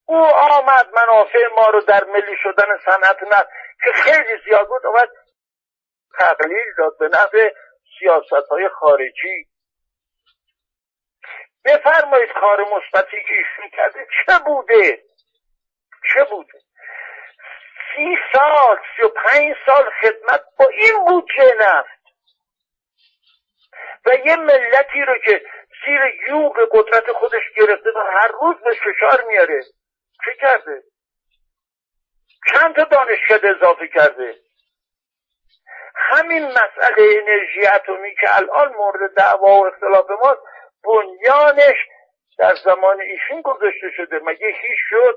او آمد منافع ما رو در ملی شدن صنعت نفت که خیلی زیاد بود آمد تقلیل داد به نفع سیاست‌های خارجی. بفرمایید کار مثبتی که ایشون کرده چه بوده؟ 30 سال 35 سال خدمت با این بودجه نفت و یه ملتی رو که زیر یوغ قدرت خودش گرفته و هر روز به فشار میاره. چه کرده؟ چند تا دانشکده اضافه کرده. همین مسئله انرژی اتمی که الان مورد دعوا و اختلاف ماست، بنیانش در زمان ایشون گذاشته شده. مگه هیچ شد؟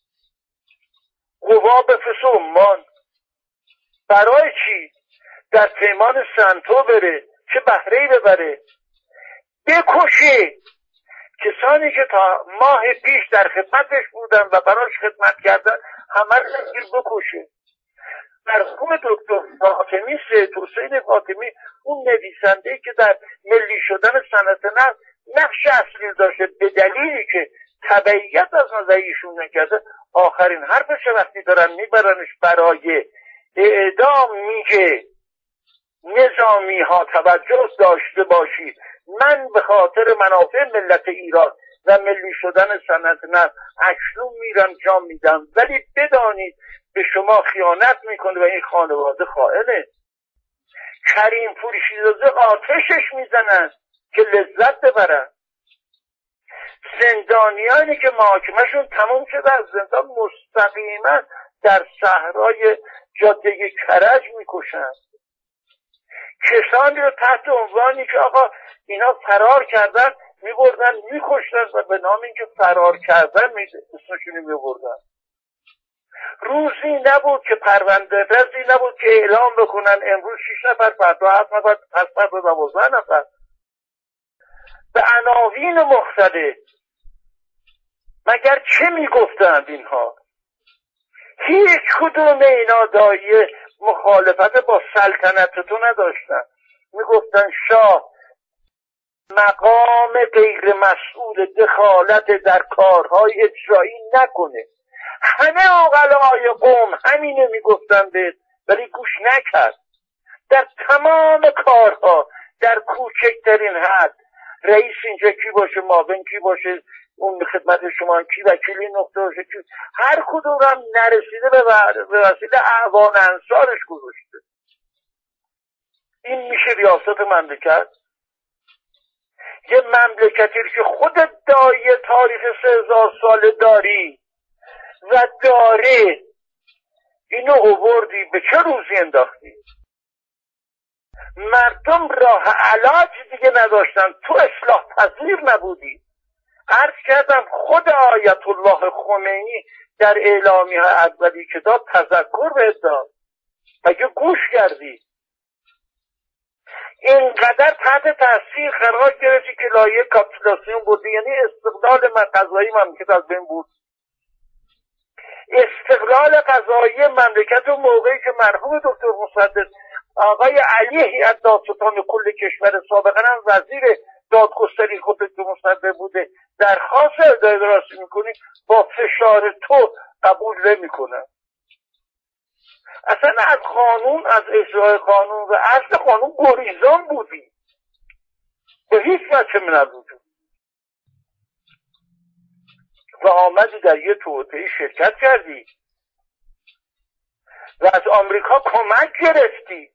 قوا به فس عمان برای چی؟ در پیمان سنتو بره، چه بهره‌ای ببره؟ بکشه کسانی که تا ماه پیش در خدمتش بودن و براش خدمت کردن، همه رو بکشه. مرحوم دکتر فاطمی، سید حسین فاطمی، اون نویسنده‌ای که در ملی شدن صنعت نفت نقش اصلی داشته، به دلیلی که تبعیت از نظر ایشون نکرده، آخرین حرفش وقتی دارن میبرنش برای اعدام میگه نظامی ها توجه داشته باشید، من به خاطر منافع ملت ایران و ملی شدن صنعت نفت اکنون میرم جام میدم، ولی بدانید به شما خیانت میکنه و این خانواده خائنه. کریم پور شیرازه آتشش میزنن که لذت ببرن. زندانیانی که محاکمهشون تموم شده از زندان مستقیما در صحرای جاده کرج میکشن. کسانی رو تحت عنوانی که آقا اینا فرار کردن میبردن میکشتن و به نام اینکه فرار کردن اسمشونی میبردن. روزی نبود که پرونده رزی نبود که اعلام بکنن امروز 6 نفر، فردا 7 نفر، پس فردا 12 نفر به عناوین مختلف. مگر چه میگفتند اینها؟ هیچ کدوم اینا دایه مخالفت با سلطنتتو نداشتن. میگفتن شاه مقام غیر مسئول دخالت در کارهای اجرایی نکنه. همه عقلای قوم همینه میگفتن به، ولی گوش نکرد. در تمام کارها در کوچکترین حد رئیس اینجا کی باشه، معاون کی باشه، اون خدمت شما کی وکیلی نقطه باشه کی، هر کدوم هم نرسیده به وسیله اعوان انصارش گذاشته. این میشه ریاست مملکت؟ یه مملکتی که خودت دایی تاریخ 3000 ساله داری و داره، اینو آوردی به چه روزی انداختی؟ مردم راه علاج دیگه نداشتن، تو اصلاح پذیر نبودی. عرض کردم خود آیت الله خمینی در اعلامیه اولی که داد تذکر بهت داد، مگه گوش کردی؟ اینقدر تحت تاثیر قرار گرفتی که لایه کاپیتولاسیون بودی، یعنی استقلال قضایی مملکت از بین بود. استقلال قضایی مملکت اون موقعی که مرحوم دکتر مصدق آقای علی هیئت دادستان کل کشور سابقا هم وزیر دادگستری خود دکتر مصدق بوده، درخواست ادعای راستی میکنی، با فشار تو قبول نمیکنه. اصلا از قانون، از اجرای قانون و اصل قانون گریزان بودی، به هیچ وجه نبودی و آمدی در یه توطئه شرکت کردی و از آمریکا کمک گرفتی.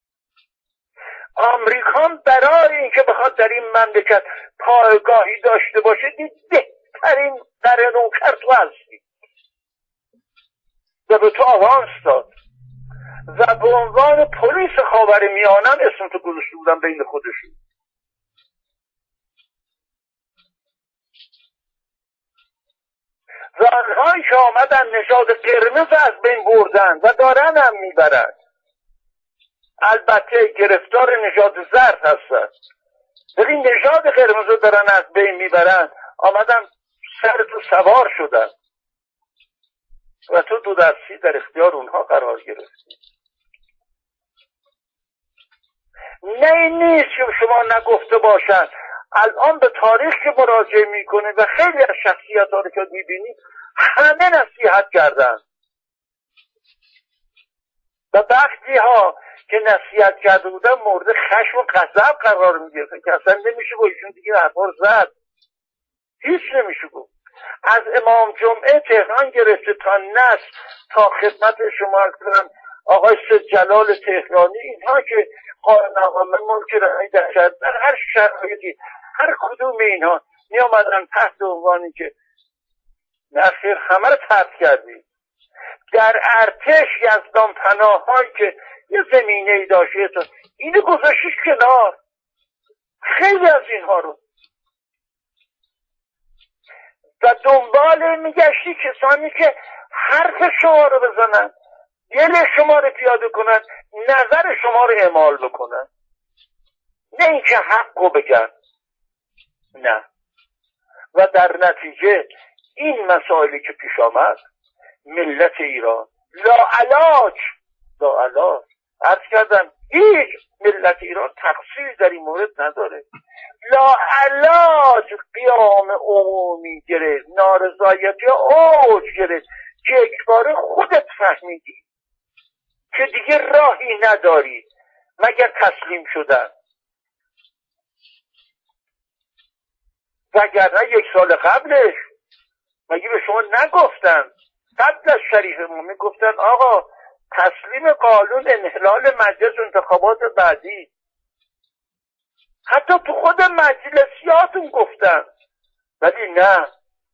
آمریکا برای اینکه بخواد در این مملکت پایگاهی داشته باشه دید بهترین در نوکر تو هستی و به تو آوانس داد و به عنوان پلیس خاورمیانه اسم تو گذاشته بودن بین خودشون. و آنهایی که آمدن نژاد قرمز از بین بردن و دارن هم میبرن، البته گرفتار نژاد زرد هستن، ولی نژاد قرمز رو دارن از بین میبرن، آمدن سر تو سوار شدن و تو دو دستی در اختیار اونها قرار گرفتی. نه این نیست که شما نگفته باشن الان به تاریخ که مراجعه میکنه و خیلی از شخصیت ها رو که میبینی همه نصیحت کردن و وقتی ها که نصیحت کرده بودن مورد خشم و غضب قرار میگرفتن که اصلا نمیشه با ایشون دیگه حرفا زد، هیچ نمیشه گفت. از امام جمعه تهران گرفته تا نصر تا خدمت شما کنم آقای سید جلال تهرانی، اینها که قائم‌مقام ملک رهایی در هر شرایطی هر کدوم اینها می آمدن تحت عنوانی که نخیر همه رو ترد کردیم. در ارتش یزدان پناهایی که یه زمینه ای داشته اینو گذاشتیش کنار، خیلی از اینها رو و دنبال میگشتی کسانی که حرف شما رو بزنن، دل شما رو پیاده کنن، نظر شما رو اعمال بکنن، نه اینکه حق رو بگن. نه. و در نتیجه این مسائلی که پیش آمد ملت ایران لاعلاج عرض کردم هیچ ملت ایران تقصیری در این مورد نداره، لاعلاج قیام عمومی گرفت، نارضایتی اوج گرفت که یک باره خودت فهمیدی که دیگه راهی نداری مگر تسلیم شدن. وگرنه یک سال قبلش مگه به شما نگفتن؟ قبل از شریف مومن گفتن آقا تسلیم قانون انحلال مجلس انتخابات بعدی، حتی تو خود مجلسیاتون گفتن، ولی نه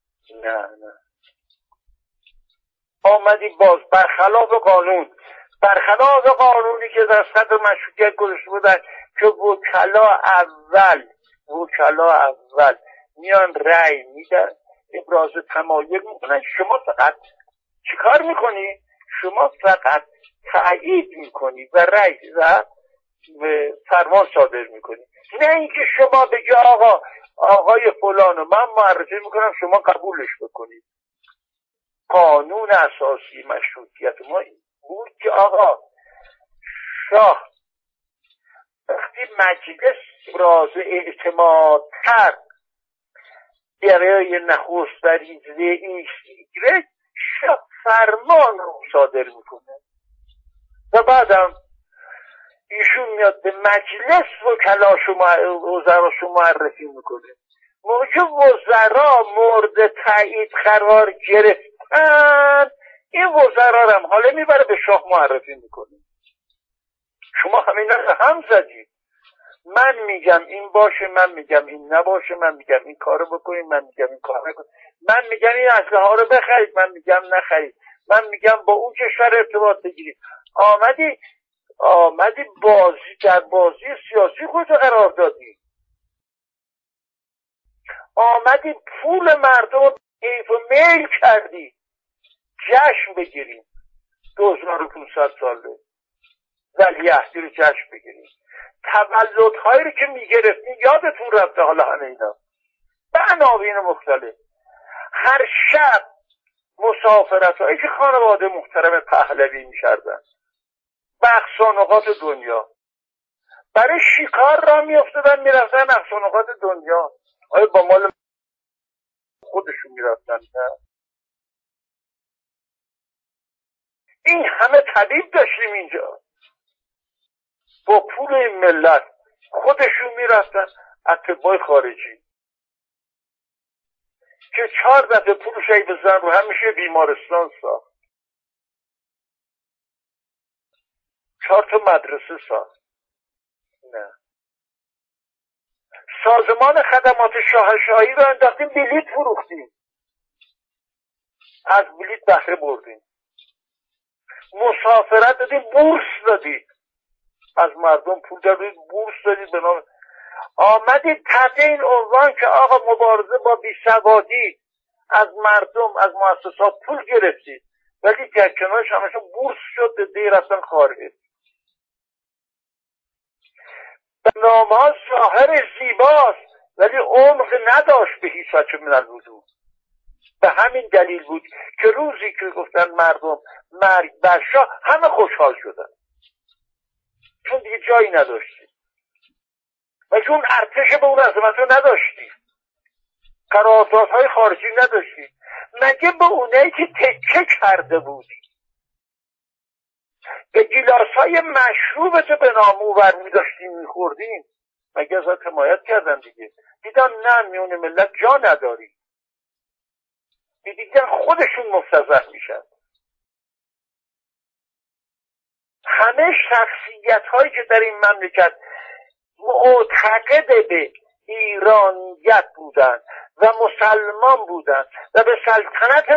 آمدی باز برخلاف قانونی که در صدر مشروطیت گذاشته بودن که وکلا اول میان رأی میدن، ابراز تمایل میکنن، شما فقط چیکار میکنی؟ شما فقط تأیید میکنی و رأی و فرمان صادر میکنی، نه اینکه شما بگی آقای فلانو من معرفی میکنم شما قبولش بکنید. قانون اساسی مشروطیت ما این بود که آقا شاه وقتی مجلس ابراز اعتماد کرد برای نخست وزیر ایگرگ، شاه فرمان رو صادر میکنه و بعدم ایشون میاد به مجلس وزراشو معرفی میکنه. موقع که وزرا مورد تایید قرار گرفتن این وزرا هم حالا میبره به شاه معرفی میکنه. شما همینا رو هم زدید، من میگم این باشه، من میگم این نباشه، من میگم این کارو بکنید، من میگم این کارو نکنید، من میگم این اسلحه ها رو بخرید، من میگم نخرید، من میگم با اون کشور ارتباط بگیرید. آمدی در بازی سیاسی خودت قرار دادی، آمدی پول مردم رو حیف و میل کردی جشن بگیریم 2500 ساله ولیعهدی رو جشن بگیریم. تولدهایی رو که میگرفتیم یادتون رفته حالا همه اینا به عناوین مختلف. هر شب مسافرت هایی که خانواده محترم پهلوی میکردن به اقصا نقاط دنیا برای شکار را میافتادن میرفتن اقصا نقاط دنیا. آیا با مال خودشون میرفتن؟ نه. این همه طبیب داشتیم اینجا با پول این ملت خودشون میرفتن. اطبای خارجی که 4 دفعه پولش ای بزن رو همیشه بیمارستان ساخت، 4 تا مدرسه ساخت. نه. سازمان خدمات شاهنشاهی رو انداختیم بلیط فروختیم، از بلیط بهره بردیم، مسافرت دادیم، بورس دادیم، از مردم پول دادید، بورس دادید به نام. آمدید تحت این عنوان که آقا مبارزه با بیسوادی از مردم از مؤسسات پول گرفتید، ولی در کنارش همشون بورس شد، دیگه رفتن خارج. نامه ظاهر زیباست ولی عمق نداشت به هیچ وجه من الوجود. به همین دلیل بود که روزی که گفتن مردم مرگ بر شاه همه خوشحال شدن، چون دیگه جایی نداشتیم. و چون ارتش به اون عظمت رو نداشتی، قراردادهای خارجی نداشتی، مگه به اونایی که تکه کرده بودی به گیلاسهای مشروبت به نامور می‌داشتیم می‌خوردیم، مگه ازت حمایت کردن دیگه؟ دیدن نه میون ملت جا نداری، دیدن خودشون مفتضح میشن. همه شخصیت هایی که در این مملکت معتقد به ایرانیت بودن و مسلمان بودن و به سلطنت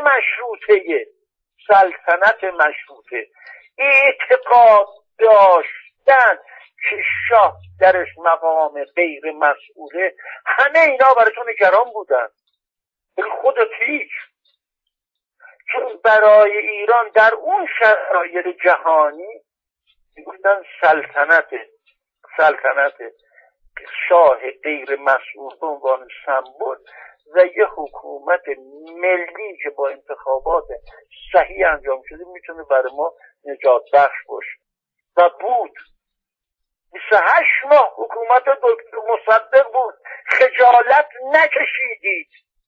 مشروطه اعتقاد داشتن که شاه درش مقام غیر مسئوله، همه اینا براتون نگران بودن. خودت هیچ، چون برای ایران در اون شرایط جهانی میگفتن سلطنت شاه غیر مسئول به عنوان سمبل و یه حکومت ملی که با انتخابات صحیح انجام شده میتونه برای ما نجات بخش باشه. و بود 28 ماه حکومت دکتر مصدق بود، خجالت نکشیدید.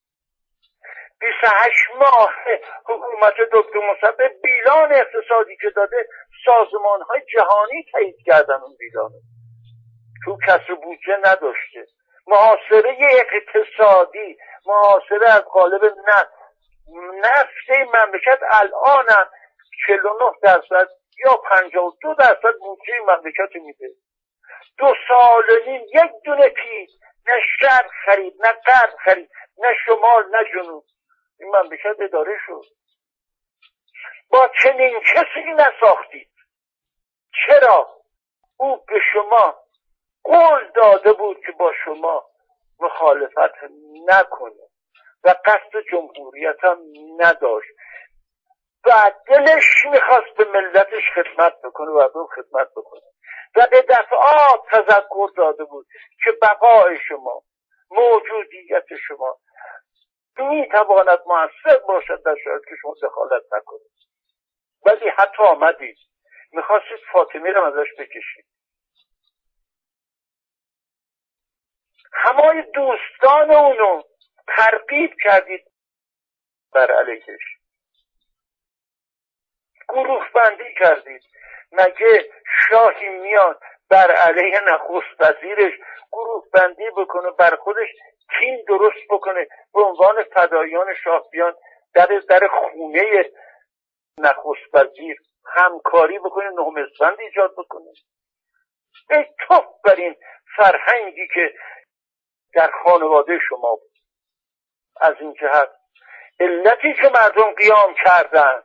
28 ماه حکومت دکتر مصدق بیلان اقتصادی که داده سازمان‌های جهانی تایید کردن اون بیلانه، چون کسر بودجه نداشته. محاصره اقتصادی، محاصره از قالب نفت مملکت الان هم 49% یا 52% بودجه مملکت میده. 2 سال و نیم یک دونه پیل نه شرق خرید نه غرب خرید، نه شمال نه جنوب. این مملکت اداره شد. با چنین کسی نساختید. چرا؟ او به شما قول داده بود که با شما مخالفت نکنه و قصد جمهوریت هم نداشت و دلش میخواست به ملتش خدمت بکنه و به خدمت بکنه و به دفعات تذکر داده بود که بقای شما، موجودیت شما میتواند مؤثر باشد در شرایطی که شما دخالت نکنید. ولی حتی آمدید میخواستید فاطمه رو ازش بکشید. همه دوستان اونو ترغیب کردید بر علیهش، گروه بندی کردید. مگه شاهی میاد بر علیه نخست وزیرش گروه بندی بکنه، بر خودش تیم درست بکنه، به عنوان فدایان شاه بیان در خونه نخست وزیر همکاری بکنه، نهمسفند ایجاد بکنه؟ ای توف بر این فرهنگی که در خانواده شما بود. از این جهت علتی که مردم قیام کردن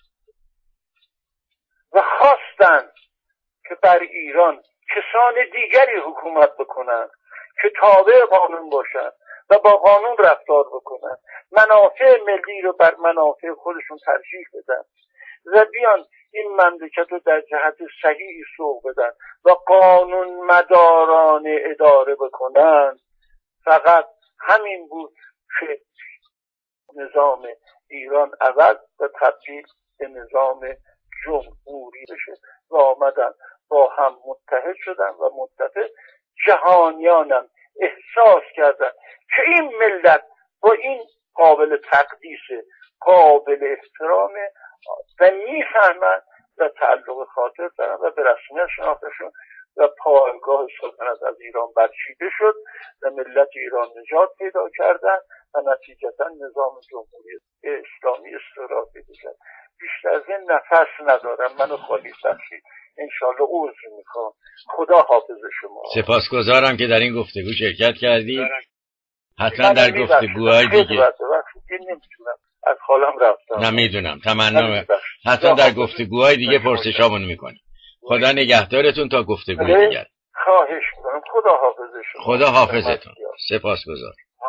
و خواستن که بر ایران کسان دیگری حکومت بکنن که تابع قانون باشن و با قانون رفتار بکنن، منافع ملی رو بر منافع خودشون ترجیح بدن و بیان این مملکت رو در جهت صحیحی سوق بدن و قانون مدارانه اداره بکنن. فقط همین بود که نظام ایران عوض و تبدیل به نظام جمهوری بشه و آمدن با هم متحد شدن و متفق. جهانیانم احساس کردن که این ملت با این قابل تقدیس، قابل احترامه و میفهمن و تعلق خاطر دارن و به رسمیت شناختشون و پایگاه سلطنت از ایران برچیده شد و ملت ایران نجات پیدا کردن و نتیجتا نظام جمهوری اسلامی استقرار پیدا کرد. بیشتر از این نفس ندارم، منو خالی بخشید. انشالله عذر میخوام. خدا حافظ شما. سپاسگزارم که در این گفتگو شرکت کردید. حتما در گفتگوهای دیگه نمیتونم از حالم رفتم. نمیدونم تمنا حتما در گفتگوهای دیگه پرسشامون میکنیم. خدا نگهدارتون تا گفتگوی دیگر. خواهش میکنم. خدا حافظ شما. خدا حافظتون. سپاسگزار.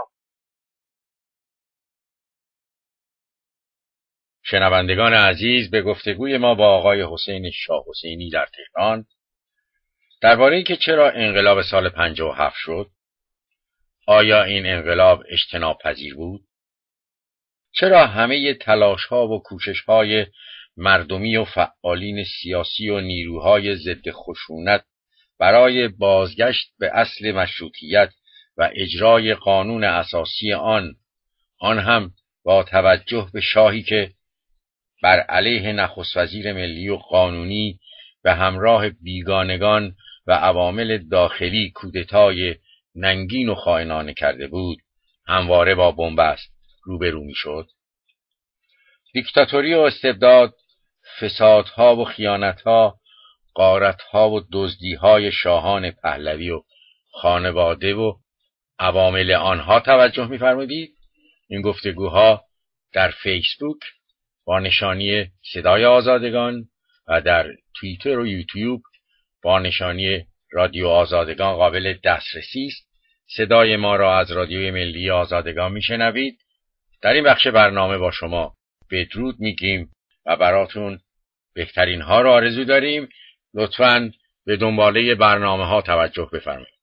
شنوندگان عزیز، به گفتگوی ما با آقای حسین شاه حسینی در تهران درباره اینکه چرا انقلاب سال 57 شد، آیا این انقلاب اجتناب پذیر بود؟ چرا همه تلاش‌ها و کوشش‌های مردمی و فعالین سیاسی و نیروهای ضد خشونت برای بازگشت به اصل مشروطیت و اجرای قانون اساسی آن هم با توجه به شاهی که بر علیه نخست وزیر ملی و قانونی به همراه بیگانگان و عوامل داخلی کودتای ننگین و خائنانه کرده بود، همواره با بنبست روبرو میشد. دیکتاتوری و استبداد، فسادها و خیانتها، غارتها و دزدیهای شاهان پهلوی و خانواده و عوامل آنها توجه می‌فرمودید؟ این گفتگوها در فیسبوک با نشانی صدای آزادگان و در توییتر و یوتیوب با نشانی رادیو آزادگان قابل دسترسی است. صدای ما را از رادیوی ملی آزادگان میشنوید. در این بخش برنامه با شما بدرود میگیم و براتون بهترین ها را آرزو داریم. لطفاً به دنباله برنامه ها توجه بفرمایید.